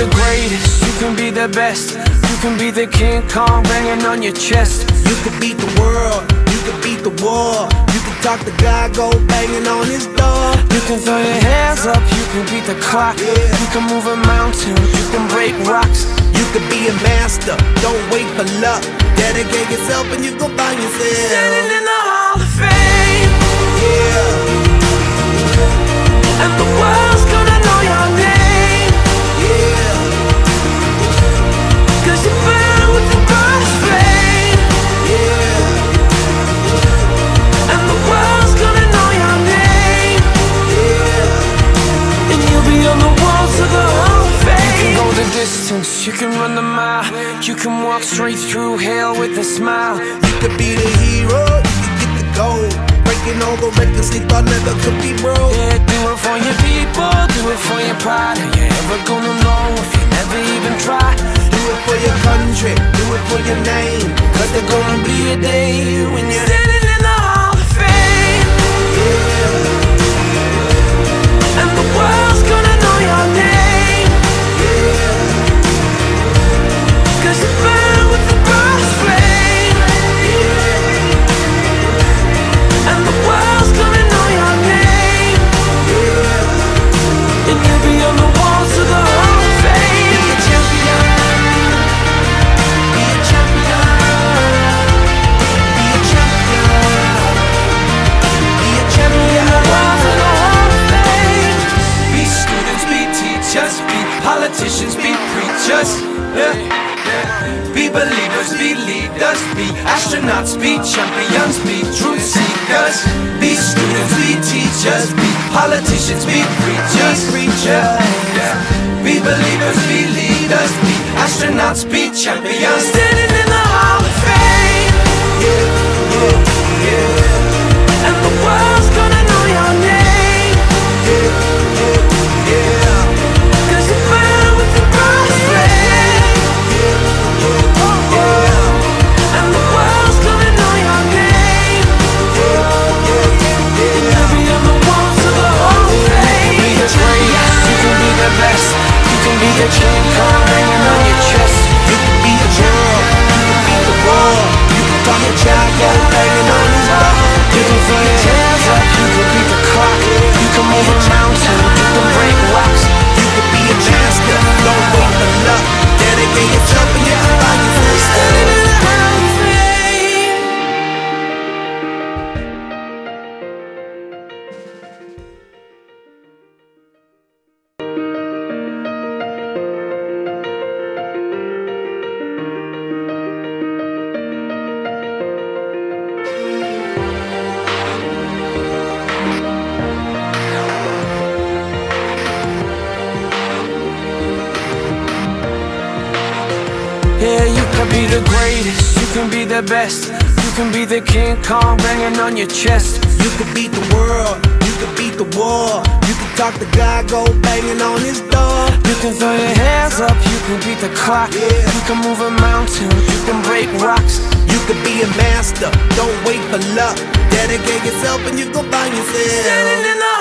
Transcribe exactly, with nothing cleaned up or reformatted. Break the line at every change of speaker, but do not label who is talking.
the greatest, you can be the best. You can be the King Kong banging on your chest.
You could beat the world, you could beat the war. You can talk to God, go banging on his door.
You can throw your hands up, you can beat the clock.
Yeah.
You can move a mountain, you can break rocks.
You could be a master, don't wait for luck. Dedicate yourself and you gon' find yourself
Standing in the Hall of Fame.
Yeah.
And the world's gonna know your name.
Yeah.
Cause you burn with the brightest flame.
Yeah.
And the world's gonna know your name.
Yeah.
And you'll be on the walls of the Hall of Fame. You can go the distance, you can run the mile. You can walk straight through hell with a smile.
You could be the hero, you could get the gold. Breaking all the records they thought never could be broke.
Yeah, do it for your people, do it for your pride. Are you ever gonna know if you never even try?
Do it for your country, do it for your name. Cause there's gonna be a day when you're
standing in the Hall of Fame.
Yeah.
And the world's gonna know your name.
Yeah.
Cause you burn with the brightest flame. Yeah. And the world's gonna know your name. Yeah. And you'll be on the walls of the Hall of Fame.
Be a champion. Be a champion. Be a champion. Be a champion.
Walls of the Hall of Fame. Be students, be teachers, be politicians, be preachers. Yeah. Be believers, be leaders, be astronauts, be champions, be truth seekers. Be students, be teachers, be politicians, be preachers.
Preachers.
Yeah. Be believers, be leaders, be astronauts, be champions. Standing in the Hall of Fame.
Yeah, yeah, yeah.
And the world's gonna know your name.
Yeah, yeah, yeah.
Cause you burn with the brightest flame. And the world's gonna know your name. And you'll be on the walls of the Hall of Fame. You can be the greatest, you can be the best. You can be the King Kong hanging on your chest.
You can be a girl, you can beat the war. You can talk to God, go banging on his door.
You can throw your hands up, you can beat the clock. You can move a mountain, you can break rocks.
You can be a master, don't wait for luck. Dedicate yourself and you can find yourself
Standing in the Hall of Fame. Yeah, you can be the greatest, you can be the best. You can be the King Kong banging on your chest.
You could beat the world, you could beat the war. You can talk to God, go banging on his door.
You can throw your hands up, you can beat the clock.
Yeah.
You can move a mountain, you can break rocks.
You could be a master, don't wait for luck. Dedicate yourself and you gon' find yourself
Standing in the